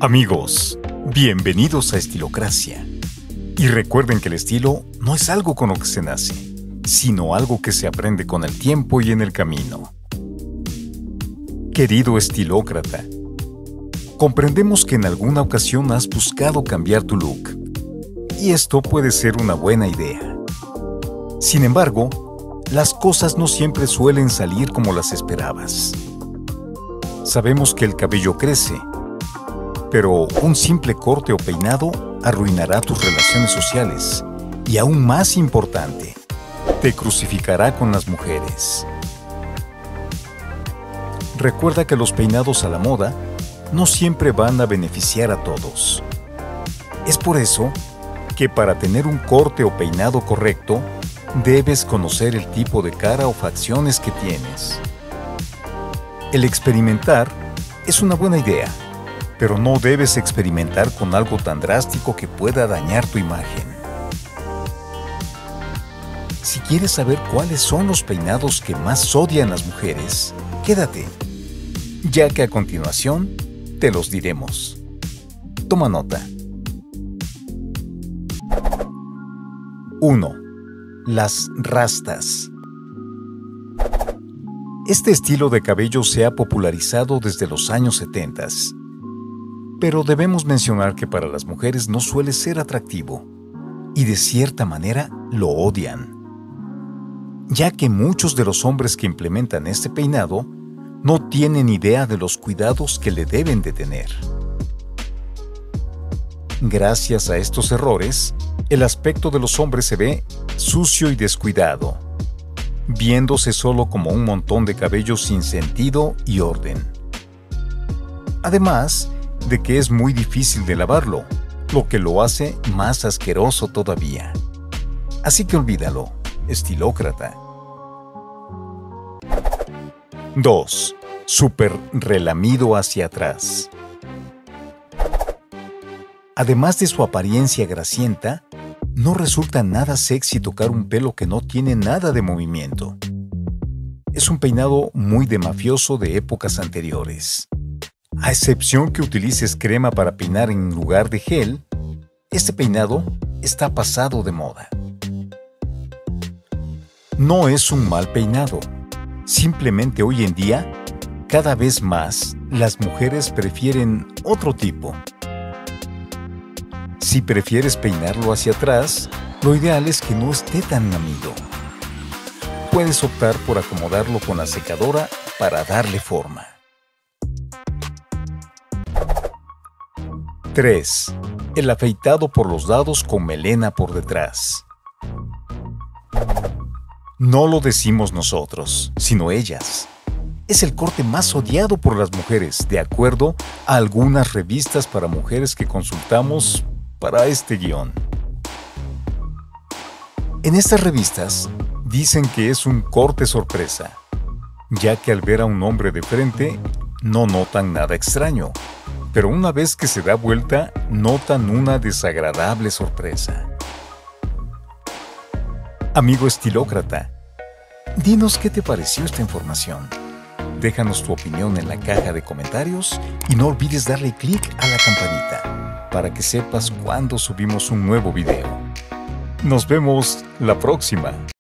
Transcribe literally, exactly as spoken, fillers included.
Amigos, bienvenidos a Estilocracia. Y recuerden que el estilo no es algo con lo que se nace, sino algo que se aprende con el tiempo y en el camino. Querido estilócrata, comprendemos que en alguna ocasión has buscado cambiar tu look, y esto puede ser una buena idea. Sin embargo, las cosas no siempre suelen salir como las esperabas. Sabemos que el cabello crece, pero un simple corte o peinado arruinará tus relaciones sociales y, aún más importante, te crucificará con las mujeres. Recuerda que los peinados a la moda no siempre van a beneficiar a todos. Es por eso que para tener un corte o peinado correcto, debes conocer el tipo de cara o facciones que tienes. El experimentar es una buena idea, pero no debes experimentar con algo tan drástico que pueda dañar tu imagen. Si quieres saber cuáles son los peinados que más odian las mujeres, quédate, ya que a continuación te los diremos. Toma nota. uno. Las rastas. Este estilo de cabello se ha popularizado desde los años setenta. Pero debemos mencionar que para las mujeres no suele ser atractivo, y de cierta manera lo odian, ya que muchos de los hombres que implementan este peinado no tienen idea de los cuidados que le deben de tener. Gracias a estos errores, el aspecto de los hombres se ve sucio y descuidado, viéndose solo como un montón de cabello sin sentido y orden. Además de que es muy difícil de lavarlo, lo que lo hace más asqueroso todavía. Así que olvídalo, estilócrata. dos. Súper relamido hacia atrás. Además de su apariencia grasienta, no resulta nada sexy tocar un pelo que no tiene nada de movimiento. Es un peinado muy de mafioso de épocas anteriores. A excepción que utilices crema para peinar en lugar de gel, este peinado está pasado de moda. No es un mal peinado. Simplemente hoy en día, cada vez más, las mujeres prefieren otro tipo. Si prefieres peinarlo hacia atrás, lo ideal es que no esté tan lamido. Puedes optar por acomodarlo con la secadora para darle forma. tres. El afeitado por los lados con melena por detrás. No lo decimos nosotros, sino ellas. Es el corte más odiado por las mujeres, de acuerdo a algunas revistas para mujeres que consultamos para este guión. En estas revistas dicen que es un corte sorpresa, ya que al ver a un hombre de frente no notan nada extraño, pero una vez que se da vuelta notan una desagradable sorpresa. Amigo estilócrata, dinos qué te pareció esta información. Déjanos tu opinión en la caja de comentarios y no olvides darle clic a la campanita para que sepas cuando subimos un nuevo video. Nos vemos la próxima.